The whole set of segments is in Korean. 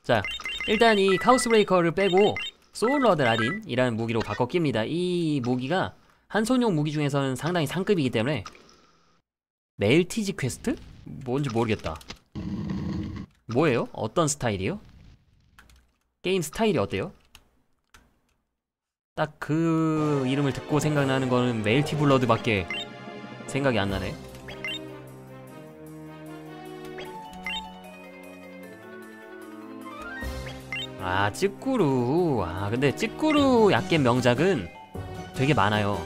자, 일단 이 카오스 브레이커를 빼고 소울러드 라딘이라는 무기로 바꿔 낍니다. 이 무기가 한손용 무기 중에서는 상당히 상급이기 때문에. 멜티지 퀘스트? 뭔지 모르겠다. 뭐예요? 어떤 스타일이요? 게임 스타일이 어때요? 딱 그 이름을 듣고 생각나는 거는 멜티 블러드밖에 생각이 안 나네. 아, 찌꾸루. 아, 근데 찌꾸루 약겜 명작은 되게 많아요.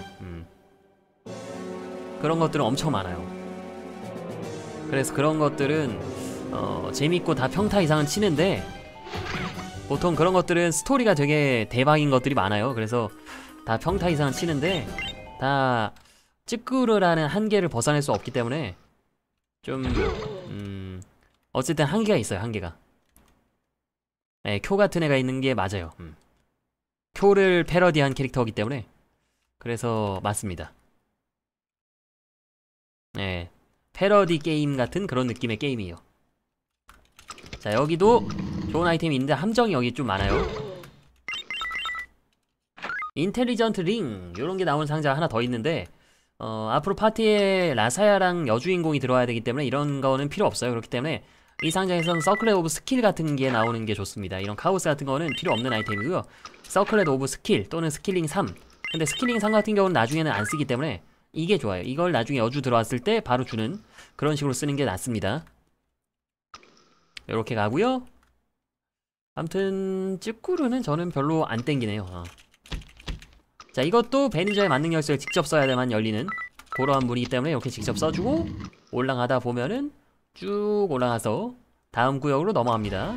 그런 것들은 엄청 많아요. 그래서 그런 것들은 재밌고 다 평타 이상은 치는데, 보통 그런 것들은 스토리가 되게 대박인 것들이 많아요. 그래서 다 평타 이상은 치는데 다 찌꾸루라는 한계를 벗어날 수 없기 때문에 좀 어쨌든 한계가 있어요. 한계가. 네, 쿄 같은 애가 있는 게 맞아요. 쿄를 패러디한 캐릭터이기 때문에. 그래서 맞습니다. 네, 패러디 게임 같은 그런 느낌의 게임이에요. 자, 여기도 좋은 아이템이 있는데 함정이 여기 좀 많아요. 인텔리전트 링 요런게 나오는 상자가 하나 더 있는데 앞으로 파티에 라사야랑 여주인공이 들어와야 되기 때문에 이런 거는 필요 없어요. 그렇기 때문에 이 상자에서는 서클렛 오브 스킬 같은 게 나오는 게 좋습니다. 이런 카오스 같은 거는 필요 없는 아이템이고요. 서클렛 오브 스킬 또는 스킬링 3. 근데 스킬링 3 같은 경우는 나중에는 안 쓰기 때문에 이게 좋아요. 이걸 나중에 여주 들어왔을 때 바로 주는 그런 식으로 쓰는 게 낫습니다. 요렇게 가고요. 아무튼 찌꾸루는 저는 별로 안 땡기네요. 자, 이것도 배니저의 만능 열쇠를 직접 써야만 열리는 그러한 문이기 때문에 이렇게 직접 써주고 올라가다 보면은 쭉 올라가서 다음 구역으로 넘어갑니다.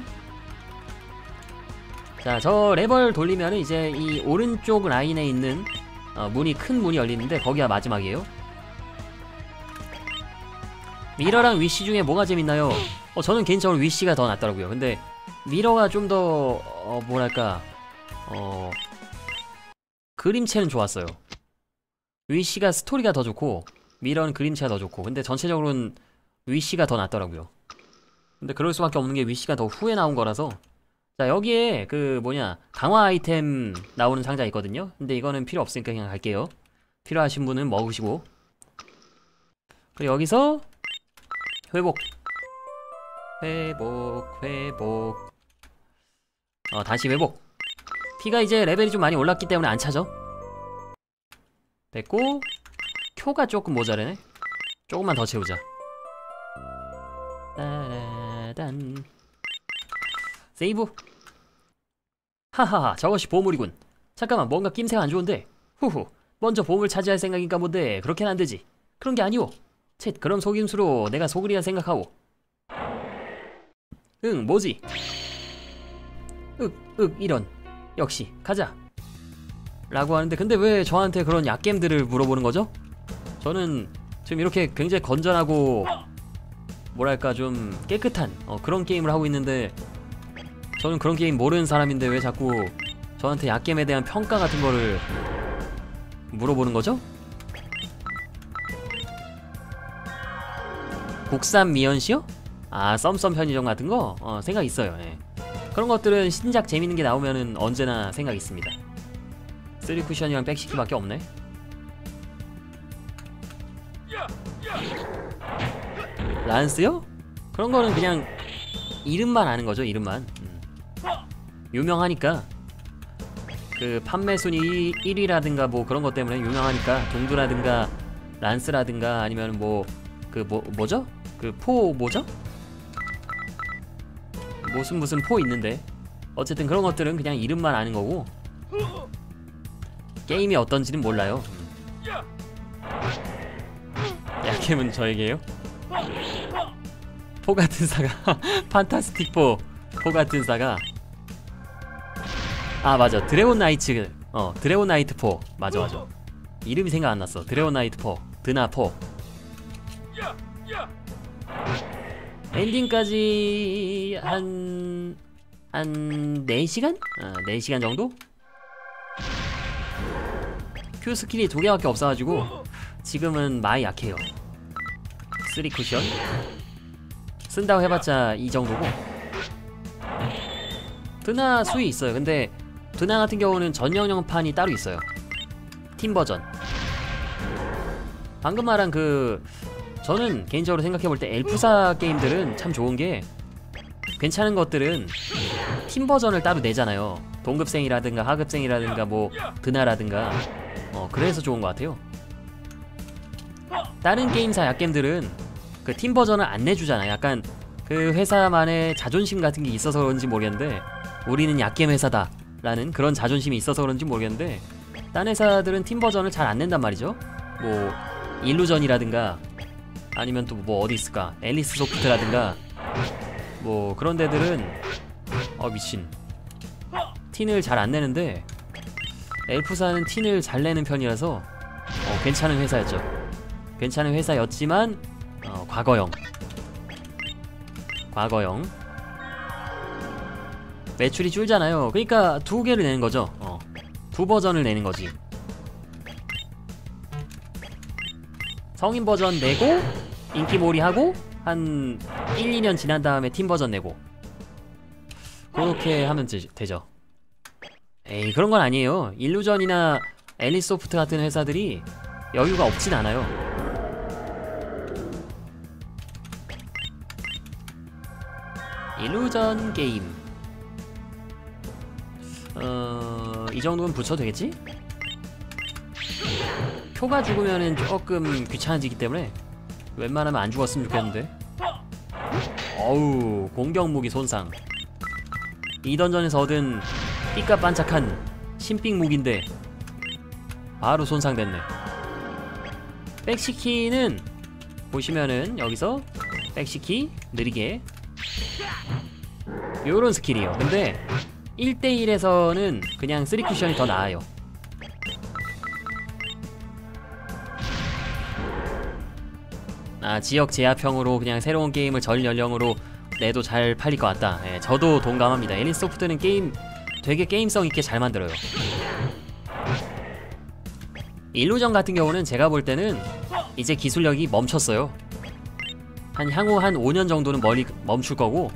자, 저 레버 돌리면은 이제 이 오른쪽 라인에 있는 문이, 큰 문이 열리는데 거기가 마지막이에요. 미러랑 위시 중에 뭐가 재밌나요? 저는 개인적으로 위시가 더 낫더라고요. 근데 미러가 좀 더 뭐랄까 그림체는 좋았어요. 위시가 스토리가 더 좋고 미러는 그림체가 더 좋고, 근데 전체적으로는 위시가 더 낫더라고요. 근데 그럴 수밖에 없는 게 위시가 더 후에 나온 거라서. 자, 여기에 그 뭐냐 강화 아이템 나오는 상자 있거든요. 근데 이거는 필요 없으니까 그냥 갈게요. 필요하신 분은 먹으시고. 그리고 여기서 회복 다시 회복. 피가 이제 레벨이 좀 많이 올랐기 때문에 안 차죠. 됐고, 쿄가 조금 모자라네. 조금만 더 채우자. 따라단. 세이브. 하하하, 저것이 보물이군. 잠깐만, 뭔가 낌새가 안 좋은데. 후후, 먼저 보물 차지할 생각인가 본데 그렇게는 안 되지. 그런 게 아니오. 쳇, 그럼 속임수로 내가 속으리라 생각하오. 응, 뭐지? 이런. 역시 가자 라고 하는데, 근데 왜 저한테 그런 약겜들을 물어보는 거죠? 저는 지금 이렇게 굉장히 건전하고 뭐랄까 좀 깨끗한 그런 게임을 하고 있는데, 저는 그런 게임 모르는 사람인데 왜 자꾸 저한테 약겜에 대한 평가 같은 거를 물어보는 거죠? 국산 미연시요? 아, 썸썸 편의점 같은 거? 생각 있어요. 예. 그런 것들은 신작 재밌는 게 나오면은 언제나 생각 있습니다. 3쿠션이랑 백시키밖에 없네. 란스요? 그런 거는 그냥 이름만 아는 거죠, 이름만. 유명하니까. 그 판매 순위 1위라든가 뭐 그런 것 때문에 유명하니까 동두라든가 란스라든가 아니면 뭐 그 뭐죠? 그 포 뭐죠? 무슨 포 있는데, 어쨌든 그런 것들은 그냥 이름만 아는 거고 게임이 어떤지는 몰라요. 약겜은 저에게요? 포 같은 사가 판타스틱 포 같은 사가. 아, 맞아, 드래곤 나이츠. 드래곤 나이트 포. 맞아. 이름이 생각 안 났어. 드래곤 나이트 포, 드나 포. 엔딩까지 한 4시간? 4시간 정도? 큐 스킬이 2개밖에 없어가지고 지금은 많이 약해요. 3쿠션 쓴다고 해봤자 이 정도고. 드나 수위 있어요. 근데 드나 같은 경우는 전용형판이 따로 있어요. 팀 버전. 방금 말한 그 저는 개인적으로 생각해볼 때 엘프사 게임들은 참 좋은게 괜찮은 것들은 팀 버전을 따로 내잖아요. 동급생이라든가 하급생이라든가 뭐 드나라든가 그래서 좋은 것 같아요. 다른 게임사 약겜들은 그 팀 버전을 안 내주잖아요. 약간 그 회사만의 자존심 같은 게 있어서 그런지 모르겠는데 우리는 약겜 회사다 라는 그런 자존심이 있어서 그런지 모르겠는데 딴 회사들은 팀 버전을 잘 안 낸단 말이죠. 뭐 일루전이라든가 아니면 또 뭐 어디 있을까, 앨리스 소프트라든가 뭐 그런 데들은 미친 틴을 잘 안 내는데 엘프사는 틴을 잘 내는 편이라서 괜찮은 회사였죠. 괜찮은 회사였지만 과거형 매출이 줄잖아요. 그러니까 두 개를 내는 거죠. 두 버전을 내는 거지. 성인 버전 내고 인기몰이 하고 한 1, 2년 지난 다음에 팀 버전 내고 그렇게 하면 되죠. 에이, 그런 건 아니에요. 일루전이나 앨리스소프트 같은 회사들이 여유가 없진 않아요. 일루전 게임 이 정도면 붙여도 되겠지? 표가 죽으면은 조금 귀찮아지기 때문에 웬만하면 안 죽었으면 좋겠는데. 어우, 공격무기 손상. 이 던전에서 얻은 삐까반짝한 신빙 무기인데 바로 손상됐네. 백시키는 보시면은 여기서 백시키 느리게 요런 스킬이에요. 근데 1대1에서는 그냥 3쿠션이 더 나아요. 지역 제압형으로 그냥 새로운 게임을 전 연령으로 내도 잘 팔릴 것 같다. 예, 저도 동감합니다. 앨리스소프트는 되게 게임성 있게 잘 만들어요. 일루전 같은 경우는 제가 볼 때는 이제 기술력이 멈췄어요. 향후 한 5년 정도는 멈출 거고,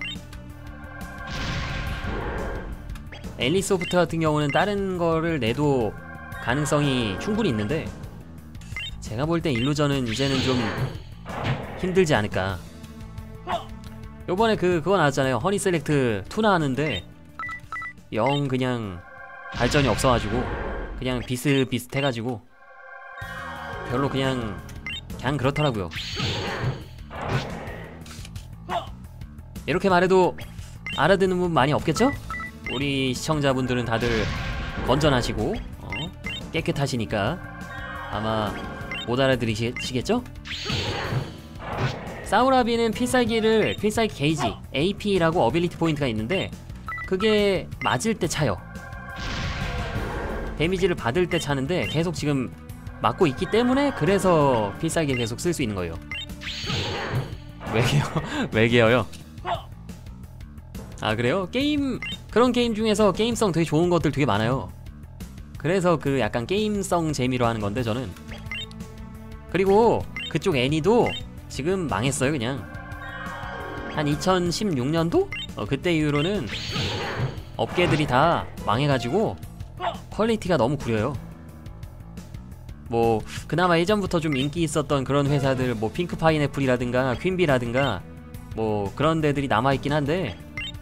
앨리스소프트 같은 경우는 다른 거를 내도 가능성이 충분히 있는데 제가 볼 땐 일루전은 이제는 좀 힘들지 않을까. 요번에 그거 나왔잖아요. 허니 셀렉트 2 나왔는데 영 그냥 발전이 없어가지고 그냥 비슷비슷해가지고 별로 그냥 그렇더라고요. 이렇게 말해도 알아듣는 분 많이 없겠죠? 우리 시청자분들은 다들 건전하시고 깨끗하시니까 아마 못 알아들으시겠죠? 사우라비는 필살기 게이지 AP라고 어빌리티 포인트가 있는데 그게 맞을 때 차요. 데미지를 받을 때 차는데 계속 지금 맞고 있기 때문에 그래서 필살기를 계속 쓸 수 있는 거예요. 왜게요? 그래요? 그런 게임 중에서 게임성 되게 좋은 것들 되게 많아요. 그래서 그 약간 게임성 재미로 하는 건데 저는. 그리고 그쪽 애니도 지금 망했어요. 그냥 한 2016년도? 그때 이후로는 업계들이 다 망해가지고 퀄리티가 너무 구려요. 뭐 그나마 예전부터 좀 인기 있었던 그런 회사들, 뭐 핑크 파인애플이라든가 퀸비라든가 뭐 그런 데들이 남아있긴 한데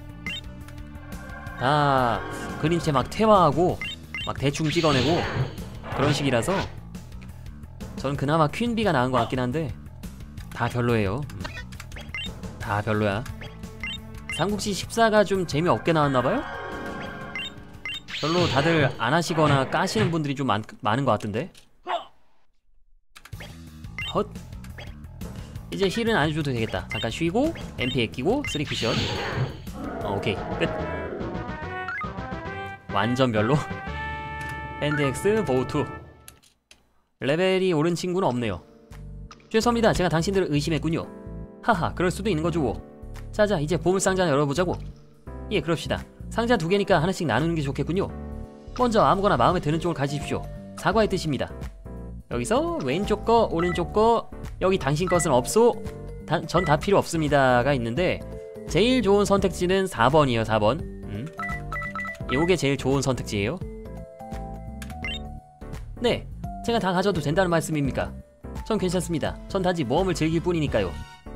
다 그림체 막 퇴화하고 막 대충 찍어내고 그런 식이라서 저는 그나마 퀸비가 나은 것 같긴 한데 다 별로예요. 다 별로야. 삼국지 14가 좀 재미없게 나왔나봐요? 별로 다들 안 하시거나 까시는 분들이 좀 많은 것 같은데. 헛. 이제 힐은 안 해줘도 되겠다. 잠깐 쉬고 MP 끼고 3쿠션. 오케이 끝. 완전 별로. 핸드엑스 보우2. 레벨이 오른 친구는 없네요. 죄송합니다. 제가 당신들을 의심했군요. 하하, 그럴 수도 있는 거죠. 자자, 이제 보물상자 열어보자고. 예, 그럽시다. 상자 2개니까 하나씩 나누는 게 좋겠군요. 먼저 아무거나 마음에 드는 쪽을 가지십시오. 사과의 뜻입니다. 여기서 왼쪽 거, 오른쪽 거, 여기 당신 것은 없소. 전 다 필요 없습니다가 있는데 제일 좋은 선택지는 4번이에요. 4번. 요게 제일 좋은 선택지예요. 네, 제가 다 가져도 된다는 말씀입니까? 전 괜찮습니다. 전 단지 모험을 즐길 뿐이니까요.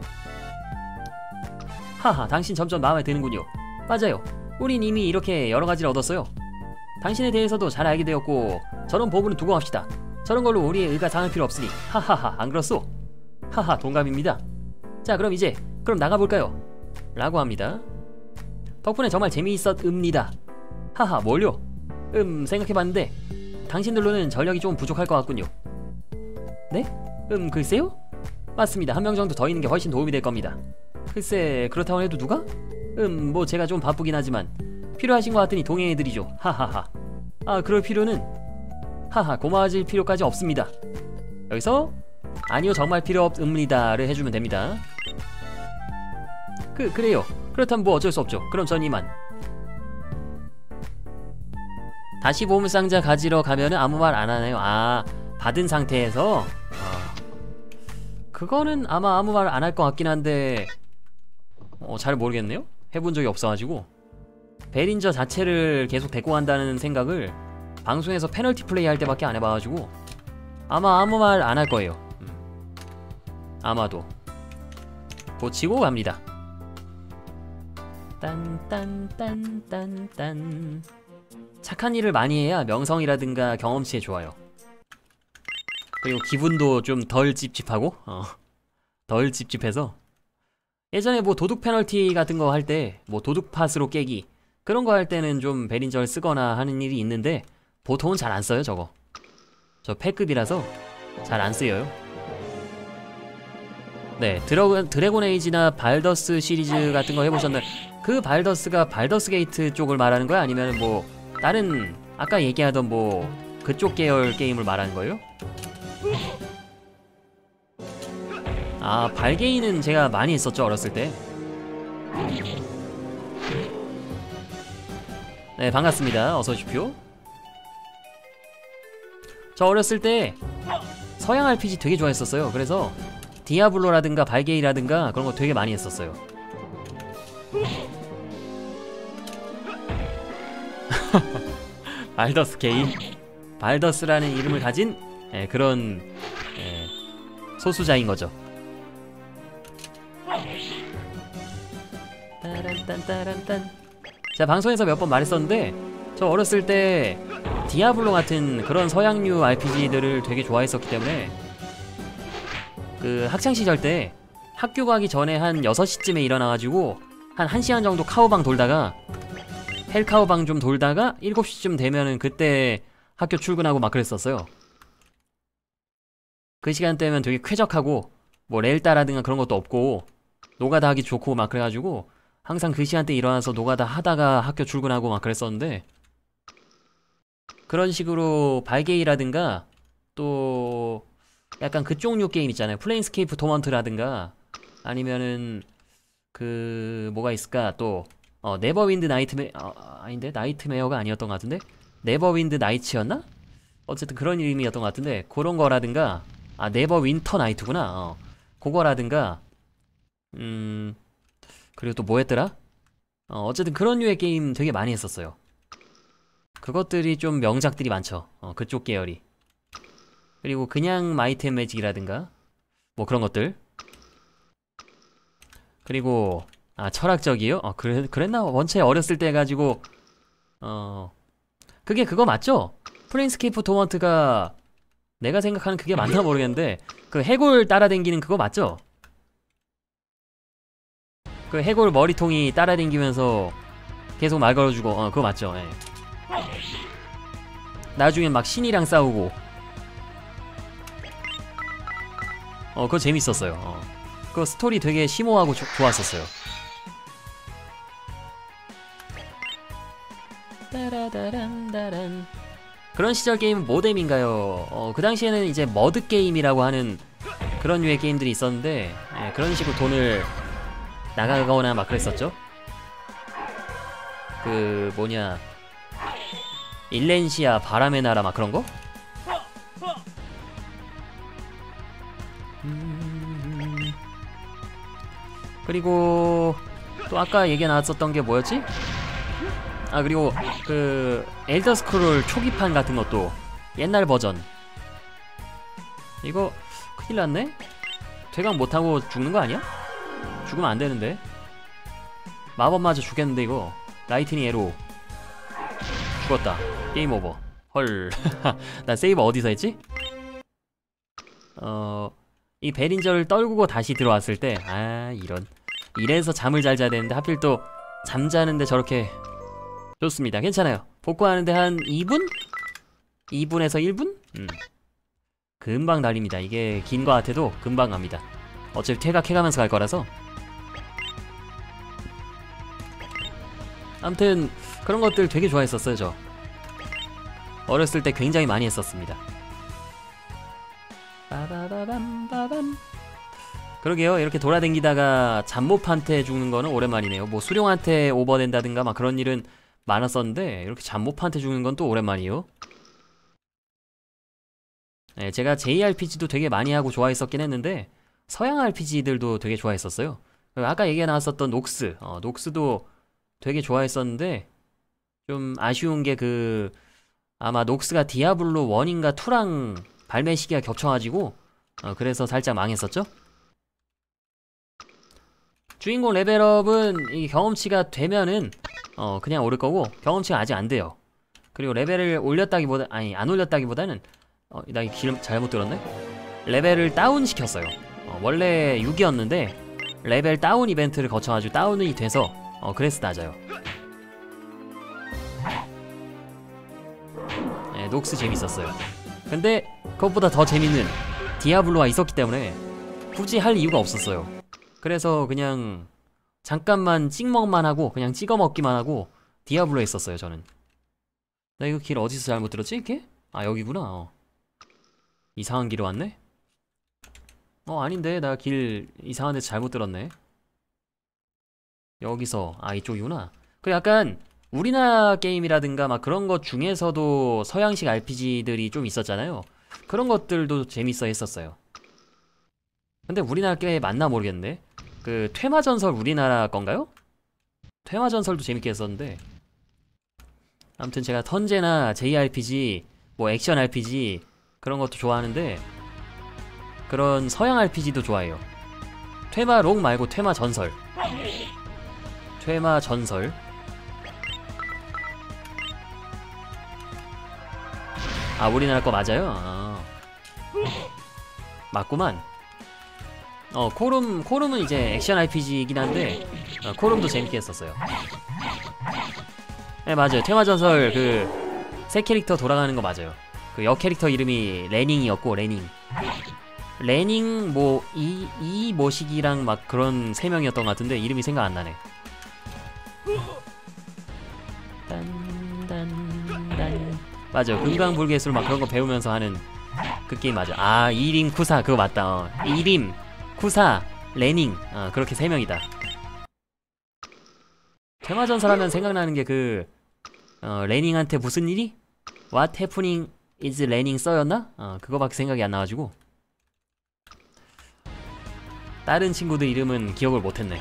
하하, 당신 점점 마음에 드는군요. 맞아요. 우린 이미 이렇게 여러 가지를 얻었어요. 당신에 대해서도 잘 알게 되었고 저런 보물은 두고 합시다. 저런 걸로 우리의 의가 상할 필요 없으니. 하하하, 안 그렇소? 하하, 동감입니다. 자, 그럼 이제 그럼 나가볼까요? 라고 합니다. 덕분에 정말 재미있었습니다. 하하, 뭘요? 생각해봤는데 당신들로는 전력이 좀 부족할 것 같군요. 네? 글쎄요? 맞습니다. 한 명 정도 더 있는 게 훨씬 도움이 될 겁니다. 글쎄, 그렇다고 해도 누가? 뭐 제가 좀 바쁘긴 하지만 필요하신 것 같으니 동행해드리죠. 하하하. 아, 그럴 필요는? 하하, 고마워질 필요까지 없습니다. 여기서 아니요, 정말 필요 없습니다를 해주면 됩니다. 그래요. 그렇다면 뭐 어쩔 수 없죠. 그럼 전 이만. 다시 보물상자 가지러 가면은 아무 말 안 하나요? 아, 받은 상태에서? 그거는 아마 아무 말 안 할 것 같긴 한데 잘 모르겠네요? 해본 적이 없어가지고. 베린저 자체를 계속 데리고 간다는 생각을 방송에서 페널티 플레이 할 때밖에 안 해봐가지고 아마 아무 말 안 할 거예요. 아마도. 고치고 갑니다. 딴딴딴딴딴. 착한 일을 많이 해야 명성이라든가 경험치에 좋아요. 그리고 기분도 좀 덜 찝찝하고 덜 찝찝해서 예전에 뭐 도둑 페널티 같은 거 할 때 뭐 도둑 팟으로 깨기 그런 거 할 때는 좀 베린저를 쓰거나 하는 일이 있는데 보통은 잘 안 써요. 저거 저 패급이라서 잘 안 쓰여요. 네, 드래곤 에이지나 발더스 시리즈 같은 거 해보셨나요? 그 발더스가 발더스 게이트 쪽을 말하는 거야? 아니면 뭐 다른 아까 얘기하던 뭐 그쪽 계열 게임을 말하는 거예요? 아, 발게임은 제가 많이 했었죠, 어렸을 때. 네, 반갑습니다. 어서 오십시오. 저 어렸을 때 서양 RPG 되게 좋아했었어요. 그래서 디아블로라든가 발게이라든가 그런 거 되게 많이 했었어요. 발더스 게임, 발더스라는 이름을 가진 그런 소수자인 거죠. 따란딴따란딴. 제가 방송에서 몇 번 말했었는데 저 어렸을 때 디아블로 같은 그런 서양류 RPG들을 되게 좋아했었기 때문에 그 학창시절 때 학교 가기 전에 한 6시쯤에 일어나가지고 한 1시간 정도 카오방 돌다가 헬카오방 좀 돌다가 7시쯤 되면은 그때 학교 출근하고 막 그랬었어요. 그 시간대면 되게 쾌적하고 뭐 렐따라든가 그런 것도 없고 노가다 하기 좋고 막 그래가지고 항상 그 시간대 일어나서 노가다 하다가 학교 출근하고 막 그랬었는데 그런 식으로 발게이라든가 또 약간 그쪽 류 게임 있잖아요. 플레인스케이프 토먼트라든가 아니면은 그 뭐가 있을까 또 네버윈드 아닌데 나이트메어가 아니었던 것 같은데 네버윈드 나이츠였나? 어쨌든 그런 이름이었던 것 같은데 그런 거라든가 아 네버윈터 나이트구나. 그거라든가 그리고 또 뭐였더라? 어쨌든 그런 류의 게임 되게 많이 했었어요. 그것들이 좀 명작들이 많죠. 그쪽 계열이. 그리고 그냥 마이트 앤 매직이라든가 뭐 그런 것들. 그리고 아 철학적이요? 그랬나? 원체 어렸을 때 해가지고 그게 그거 맞죠? 플레인스케이프 토먼트가 내가 생각하는 그게 맞나 모르겠는데 그 해골 따라댕기는 그거 맞죠? 그 해골 머리통이 따라댕기면서 계속 말 걸어주고 그거 맞죠? 예. 나중엔 막 신이랑 싸우고 그거 재밌었어요. 그 스토리 되게 심오하고 좋았었어요. 따라다란다란. 그런 시절 게임은 모뎀인가요? 그 당시에는 이제 머드 게임이라고 하는 그런 류의 게임들이 있었는데 그런 식으로 돈을 나가거나 막 그랬었죠. 그 뭐냐 일렌시아 바람의 나라 막 그런 거? 그리고 또 아까 얘기 나왔었던 게 뭐였지? 아 그리고 그 엘더 스크롤 초기판 같은 것도 옛날 버전 이거 큰일 났네? 퇴각 못하고 죽는 거 아니야? 죽으면 안 되는데. 마법 맞아 죽겠는데 이거. 라이트닝 에로 죽었다. 게임 오버. 헐. 나 세이브 어디서 했지? 이 베린저를 떨구고 다시 들어왔을 때 아 이런 이래서 잠을 잘 자야 되는데 하필 또 잠자는데 저렇게. 좋습니다. 괜찮아요. 복구하는데 한 2분? 2분에서 1분? 금방 달립니다. 이게 긴 거 같아도 금방 갑니다. 어차피 퇴각해가면서 갈 거라서. 아무튼 그런 것들 되게 좋아했었어요. 저 어렸을 때 굉장히 많이 했었습니다. 빠바바밤바밤. 그러게요. 이렇게 돌아댕기다가 잠못한테 죽는 거는 오랜만이네요. 뭐 수룡한테 오버된다든가 막 그런 일은 많았었는데 이렇게 잠못한테 죽는 건 또 오랜만이에요. 네, 제가 JRPG도 되게 많이 하고 좋아했었긴 했는데 서양 RPG들도 되게 좋아했었어요. 아까 얘기가 나왔었던 녹스, 녹스도 되게 좋아했었는데 좀 아쉬운 게 그 아마 녹스가 디아블로 1인가 2랑 발매 시기가 겹쳐가지고 그래서 살짝 망했었죠? 주인공 레벨업은 이 경험치가 되면은 그냥 오를 거고 경험치가 아직 안 돼요. 그리고 레벨을 올렸다기보다 아니 안 올렸다기보다는 나 이 길 잘못 들었네? 레벨을 다운 시켰어요. 원래 6이었는데 레벨 다운 이벤트를 거쳐가지고 다운이 돼서 그래서 낮아요. 네, 녹스 재밌었어요. 근데 그것보다 더 재밌는 디아블로가 있었기 때문에 굳이 할 이유가 없었어요. 그래서 그냥 잠깐만 찍먹만 하고 그냥 찍어 먹기만 하고 디아블로 했었어요. 저는. 나 이거 길 어디서 잘못 들었지? 이렇게? 아 여기구나. 이상한 길에 왔네? 아닌데 나 길 이상한 데서 잘못 들었네. 여기서 이쪽이구나. 그 약간 우리나라 게임이라든가 막 그런 것 중에서도 서양식 RPG들이 좀 있었잖아요. 그런 것들도 재밌어 했었어요. 근데 우리나라 게 맞나 모르겠네. 그 퇴마전설 우리나라 건가요? 퇴마전설도 재밌게 했었는데 아무튼 제가 턴제나 JRPG 뭐 액션 RPG 그런 것도 좋아하는데 그런 서양 RPG도 좋아해요. 퇴마록 말고 퇴마전설. 퇴마전설. 아 우리나라 거 맞아요? 맞구만. 코룸은 이제 액션 RPG이긴 한데 코룸도 재밌게 했었어요. 네 맞아요. 퇴마전설 그 새 캐릭터 돌아가는 거 맞아요. 그 여 캐릭터 이름이 레닝이었고 레닝 뭐 이 모식이랑 막 그런 3명이었던 것 같은데 이름이 생각 안 나네. 딴딴딴 맞아요. 금강불개술 막 그런 거 배우면서 하는 그 게임 맞아. 아 이림 쿠사 그거 맞다. 이림 쿠사 레닝 그렇게 3명이다. 퇴마전설 하면 생각나는 게 그 레닝한테 무슨 일이? What happening is 레닝 써였나? 그거밖에 생각이 안 나가지고 다른 친구들 이름은 기억을 못했네.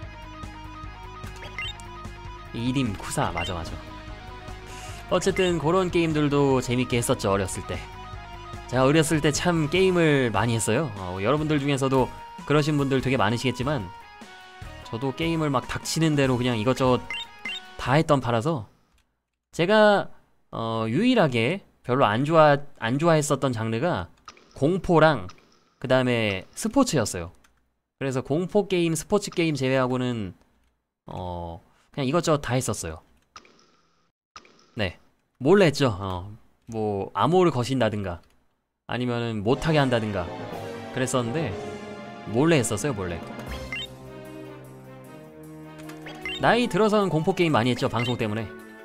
이림 쿠사 맞아. 어쨌든 그런 게임들도 재밌게 했었죠 어렸을 때. 제가 어렸을 때 참 게임을 많이 했어요. 여러분들 중에서도 그러신 분들 되게 많으시겠지만 저도 게임을 막 닥치는 대로 그냥 이것저것 다 했던 파라서 제가 유일하게 별로 안 좋아했었던 장르가 공포랑 그 다음에 스포츠였어요. 그래서 공포 게임, 스포츠 게임 제외하고는 그냥 이것저것 다 했었어요. 네, 몰래 했죠. 뭐 암호를 거신다든가 아니면은 못하게 한다든가 그랬었는데 몰래 했었어요. 몰래. 나이 들어서는 공포 게임 많이 했죠. 방송 때문에.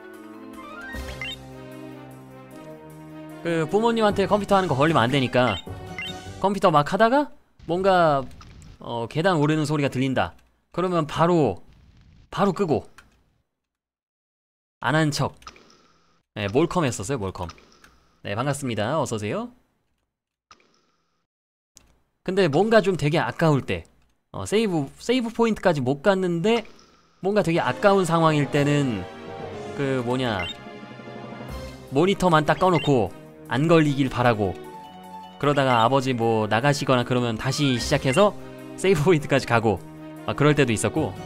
그 부모님한테 컴퓨터 하는 거 걸리면 안 되니까 컴퓨터 막 하다가 뭔가 계단 오르는 소리가 들린다. 그러면 바로 끄고 안 한 척. 네, 몰컴 했었어요. 몰컴. 네, 반갑습니다. 어서오세요. 근데 뭔가 좀 되게 아까울 때 세이브 포인트까지 못 갔는데 뭔가 되게 아까운 상황일 때는 그 뭐냐, 모니터만 딱 꺼놓고 안 걸리길 바라고, 그러다가 아버지 뭐 나가시거나 그러면 다시 시작해서 세이브 포인트까지 가고 막 그럴 때도 있었고.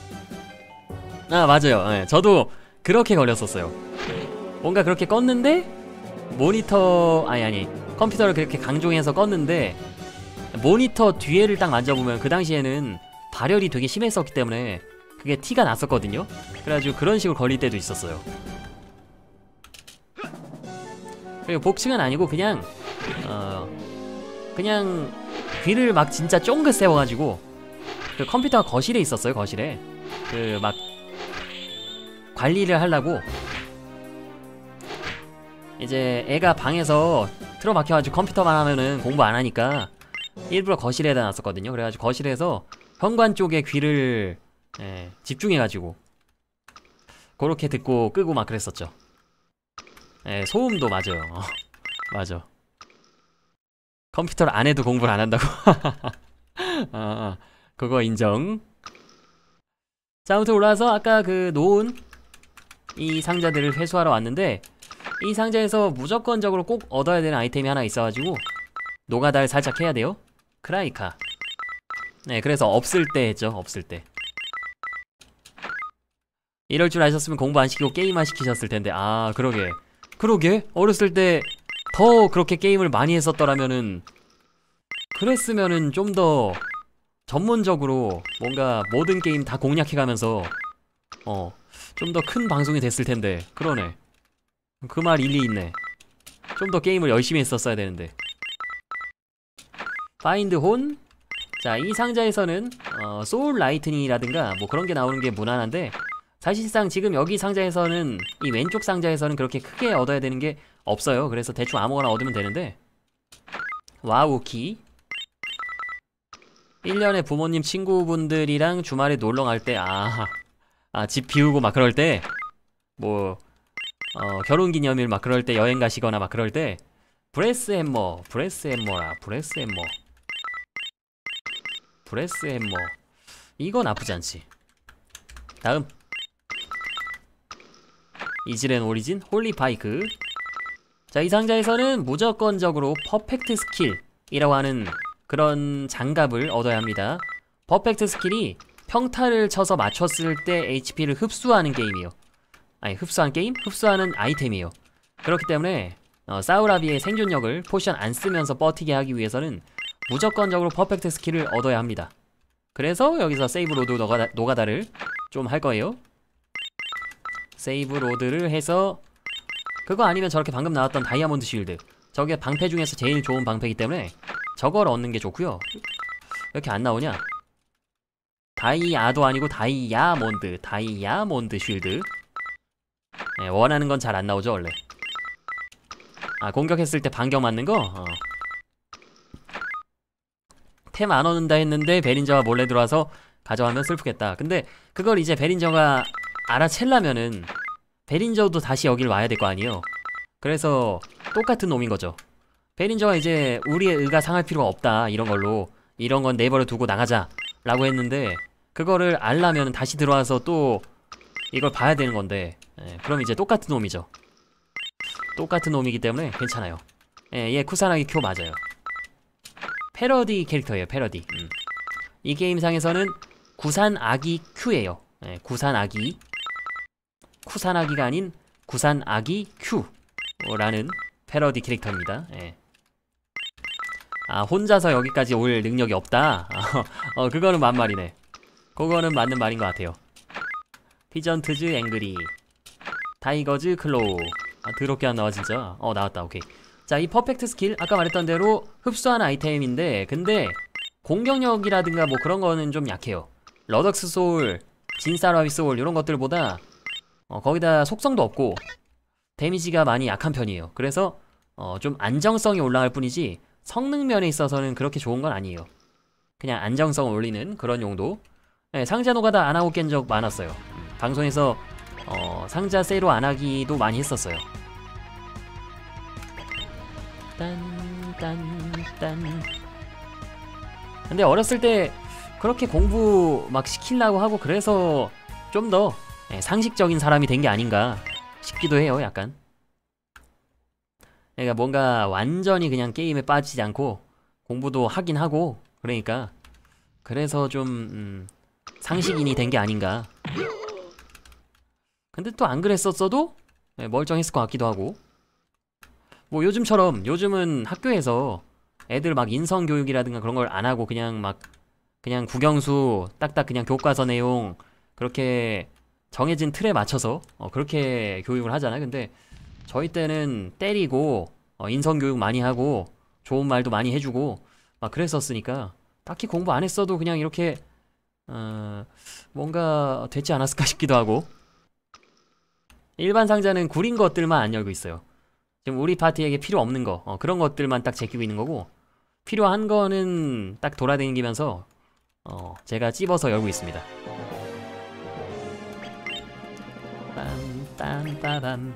아 맞아요. 네, 저도 그렇게 걸렸었어요. 뭔가 그렇게 껐는데 모니터 아니 컴퓨터를 그렇게 강종해서 껐는데 모니터 뒤에를 딱 만져보면 그 당시에는 발열이 되게 심했었기 때문에 그게 티가 났었거든요. 그래가지고 그런 식으로 걸릴 때도 있었어요. 그리고 복층은 아니고 그냥 그냥 귀를 막 진짜 쫑긋 세워가지고 그 컴퓨터가 거실에 있었어요. 거실에 그 막 관리를 하려고 이제 애가 방에서 틀어박혀가지고 컴퓨터만 하면은 공부 안 하니까 일부러 거실에다 놨었거든요. 그래가지고 거실에서 현관 쪽에 귀를 집중해가지고 그렇게 듣고 끄고 막 그랬었죠. 소음도 맞아요. 맞아. 컴퓨터를 안 해도 공부를 안 한다고. 그거 인정. 자, 아무튼 올라와서 아까 그 놓은 이 상자들을 회수하러 왔는데 이 상자에서 무조건적으로 꼭 얻어야 되는 아이템이 하나 있어가지고 노가다를 살짝 해야 돼요. 크라이카. 네, 그래서 없을 때 했죠. 없을 때. 이럴 줄 아셨으면 공부 안 시키고 게임만 시키셨을 텐데. 아, 그러게 어렸을 때 더 그렇게 게임을 많이 했었더라면은, 그랬으면은 좀 더 전문적으로 뭔가 모든 게임 다 공략해가면서 좀 더 큰 방송이 됐을 텐데. 그러네. 그 말 일리 있네. 좀 더 게임을 열심히 했었어야 되는데. 파인드 혼. 자, 이 상자에서는 소울 라이트닝이라든가 뭐 그런 게 나오는 게 무난한데, 사실상 지금 여기 상자에서는, 이 왼쪽 상자에서는 그렇게 크게 얻어야 되는 게 없어요. 그래서 대충 아무거나 얻으면 되는데. 와우키. 1년에 부모님 친구분들이랑 주말에 놀러 갈 때, 집 비우고 막 그럴 때, 뭐 결혼기념일 막 그럴 때, 여행 가시거나 막 그럴 때 브레스 햄머 이거 나쁘지 않지. 다음 이즈렌 오리진 홀리 바이크. 자, 이 상자에서는 무조건적으로 퍼펙트 스킬이라고 하는 그런 장갑을 얻어야 합니다. 퍼펙트 스킬이 평타를 쳐서 맞췄을 때 HP를 흡수하는 게임이에요. 아니, 흡수하는 게임? 흡수하는 아이템이에요. 그렇기 때문에 사우라비의 생존력을 포션 안 쓰면서 버티게 하기 위해서는 무조건적으로 퍼펙트 스킬을 얻어야 합니다. 그래서 여기서 세이브 로드 노가다를 좀 할 거예요. 세이브 로드를 해서, 그거 아니면 저렇게 방금 나왔던 다이아몬드 쉴드, 저게 방패 중에서 제일 좋은 방패이기 때문에 저걸 얻는 게 좋고요. 이렇게 안 나오냐? 다이아도 아니고 다이아몬드 쉴드. 네, 원하는 건 잘 안 나오죠 원래. 공격했을 때 반격 맞는 거? 템 안 얻는다 했는데 베린저가 몰래 들어와서 가져가면 슬프겠다. 근데 그걸 이제 베린저가 알아채려면은 베린저도 다시 여길 와야 될 거 아니에요. 그래서 똑같은 놈인 거죠. 베린저가 이제 우리의 의가 상할 필요가 없다, 이런 걸로, 이런 건 내버려 두고 나가자 라고 했는데, 그거를 알려면 다시 들어와서 또 이걸 봐야 되는 건데, 그럼 이제 똑같은 놈이죠. 똑같은 놈이기 때문에 괜찮아요. 얘 쿠사나기 쿄 맞아요. 패러디 캐릭터예요. 패러디. 이 게임상에서는 구산아기 큐예요. 구산아기. 쿠사나기가 아닌 구산아기 큐라는 패러디 캐릭터입니다. 혼자서 여기까지 올 능력이 없다? 그거는 만말이네. 그거는 맞는 말인 것 같아요. 피전트즈 앵그리, 타이거즈 클로우. 더럽게 안 나와 진짜. 나왔다. 오케이. 자, 이 퍼펙트 스킬 아까 말했던 대로 흡수한 아이템인데, 근데 공격력이라든가 뭐 그런 거는 좀 약해요. 러덕스 소울, 진사라비 소울 이런 것들보다 거기다 속성도 없고 데미지가 많이 약한 편이에요. 그래서 좀 안정성이 올라갈 뿐이지 성능 면에 있어서는 그렇게 좋은 건 아니에요. 그냥 안정성을 올리는 그런 용도. 상자 노가다 안 하고 깬 적 많았어요. 방송에서 상자 세로 안 하기도 많이 했었어요. 딴. 근데 어렸을 때 그렇게 공부 막 시키려고 하고, 그래서 좀 더 상식적인 사람이 된 게 아닌가 싶기도 해요. 약간 그러니까 뭔가 완전히 그냥 게임에 빠지지 않고 공부도 하긴 하고, 그러니까 그래서 좀 상식인이 된 게 아닌가. 근데 또 안 그랬었어도 멀쩡했을 것 같기도 하고. 뭐 요즘처럼, 요즘은 학교에서 애들 막 인성교육이라든가 그런 걸 안 하고 그냥 막 그냥 국영수 딱딱 그냥 교과서 내용 그렇게 정해진 틀에 맞춰서 그렇게 교육을 하잖아요. 근데 저희 때는 때리고 인성교육 많이 하고 좋은 말도 많이 해주고 막 그랬었으니까 딱히 공부 안 했어도 그냥 이렇게 뭔가 됐지 않았을까 싶기도 하고. 일반 상자는 구린 것들만 안 열고 있어요. 지금 우리 파티에게 필요 없는 거 그런 것들만 딱 제끼고 있는 거고, 필요한 거는 딱 돌아다니면서 제가 찝어서 열고 있습니다. 빰빰빠밤.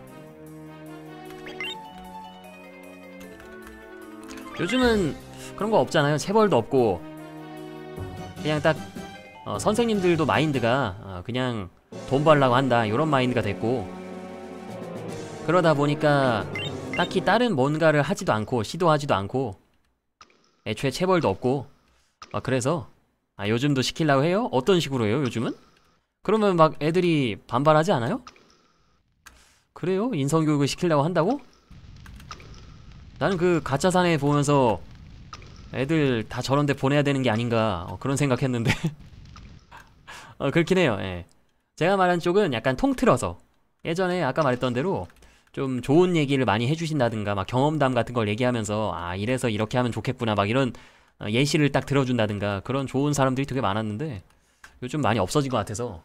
요즘은 그런 거 없잖아요. 체벌도 없고 그냥 딱 선생님들도 마인드가 그냥 돈 벌려고 한다 요런 마인드가 됐고, 그러다 보니까 딱히 다른 뭔가를 하지도 않고 시도하지도 않고 애초에 체벌도 없고 그래서 요즘도 시키려고 해요? 어떤 식으로 해요 요즘은? 그러면 막 애들이 반발하지 않아요? 그래요? 인성교육을 시키려고 한다고? 나는 그 가짜 사내 보면서 애들 다 저런 데 보내야 되는 게 아닌가 그런 생각했는데 그렇긴 해요. 예. 제가 말한 쪽은 약간 통틀어서 예전에 아까 말했던 대로 좀 좋은 얘기를 많이 해주신다든가 막 경험담 같은 걸 얘기하면서 이래서 이렇게 하면 좋겠구나 막 이런 예시를 딱 들어준다든가 그런 좋은 사람들이 되게 많았는데 요즘 많이 없어진 것 같아서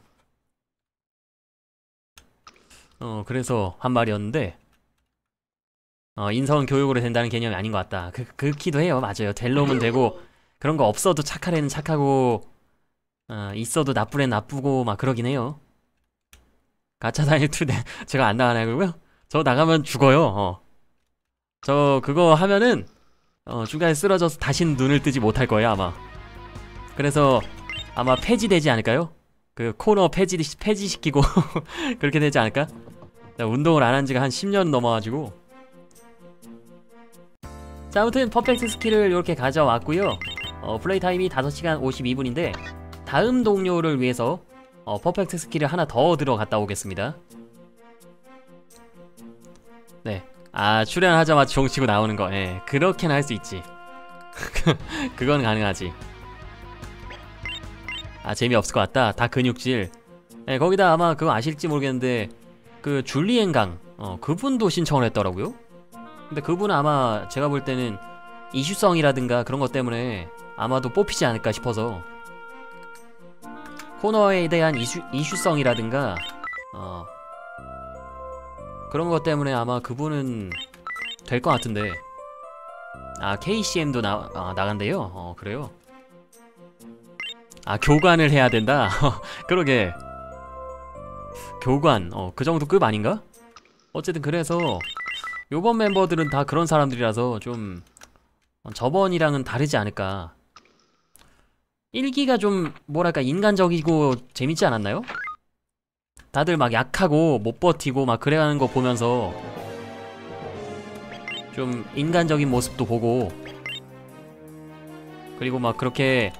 그래서 한 말이었는데 인성 교육으로 된다는 개념이 아닌 것 같다. 그렇기도 해요. 맞아요. 될 놈은 되고 그런 거 없어도 착할 애는 착하고 있어도 나쁜 애는 나쁘고 막 그러긴 해요. 가짜 다닐 투 제가 안 나가냐고요? 저 나가면 죽어요. 저 그거 하면은 중간에 쓰러져서 다시는 눈을 뜨지 못할 거예요 아마. 그래서 아마 폐지되지 않을까요? 그 코너 폐지시키고 그렇게 되지 않을까? 운동을 안 한 지가 한 10년 넘어가지고. 자, 아무튼 퍼펙트 스킬을 이렇게 가져왔고요. 플레이 타임이 5시간 52분인데 다음 동료를 위해서 퍼펙트 스킬을 하나 더 들어갔다 오겠습니다. 네. 출연하자마자 종치고 나오는 거. 예. 그렇게는 할 수 있지. 그건 가능하지. 재미없을 것 같다. 다 근육질. 예, 거기다 아마 그거 아실지 모르겠는데 그 줄리엔강 그분도 신청을 했더라고요. 근데 그분은 아마 제가 볼 때는 이슈성이라든가 그런 것 때문에 아마도 뽑히지 않을까 싶어서, 코너에 대한 이슈성이라든가 그런 것 때문에 아마 그분은 될 것 같은데. KCM도 나간대요. 그래요? 교관을 해야 된다. 그러게. 교관 그 정도 급 아닌가? 어쨌든 그래서 요번 멤버들은 다 그런 사람들이라서 좀 저번이랑은 다르지 않을까. 1기가 좀 뭐랄까 인간적이고 재밌지 않았나요? 다들 막 약하고 못 버티고 막 그래가는 거 보면서 좀 인간적인 모습도 보고, 그리고 막 그렇게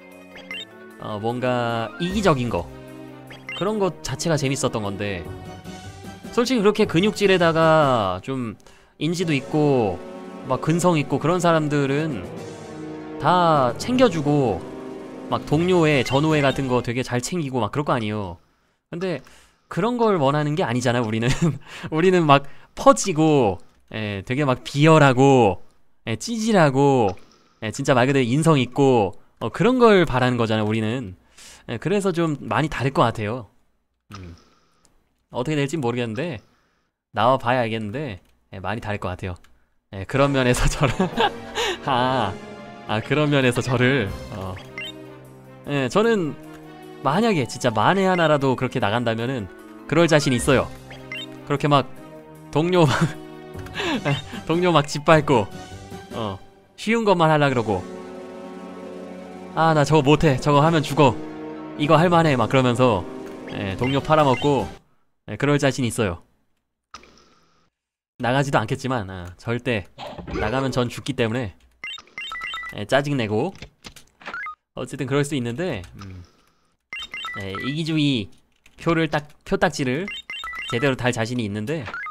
뭔가 이기적인 거 그런 것 자체가 재밌었던 건데, 솔직히 그렇게 근육질에다가 좀 인지도 있고 막 근성 있고 그런 사람들은 다 챙겨주고 막 동료회 전우회 같은 거 되게 잘 챙기고 막 그럴 거 아니에요. 근데 그런 걸 원하는 게 아니잖아 우리는. 우리는 막 퍼지고 되게 막 비열하고 찌질하고 진짜 말 그대로 인성 있고 그런 걸 바라는 거잖아 우리는. 그래서 좀 많이 다를 것 같아요. 어떻게 될지 모르겠는데 나와 봐야 알겠는데 많이 다를 것 같아요. 그런 면에서 저를 그런 면에서 저를 저는 만약에 진짜 만에 하나라도 그렇게 나간다면은 그럴 자신 있어요. 그렇게 막 동료 막 짓밟고 쉬운 것만 하려 그러고 나 저거 못해 저거 하면 죽어 이거 할만해 막 그러면서 동료 팔아먹고 그럴 자신 있어요. 나가지도 않겠지만 절대 나가면 전 죽기 때문에 짜증내고 어쨌든 그럴 수 있는데 이기주의 표딱지를 제대로 달 자신이 있는데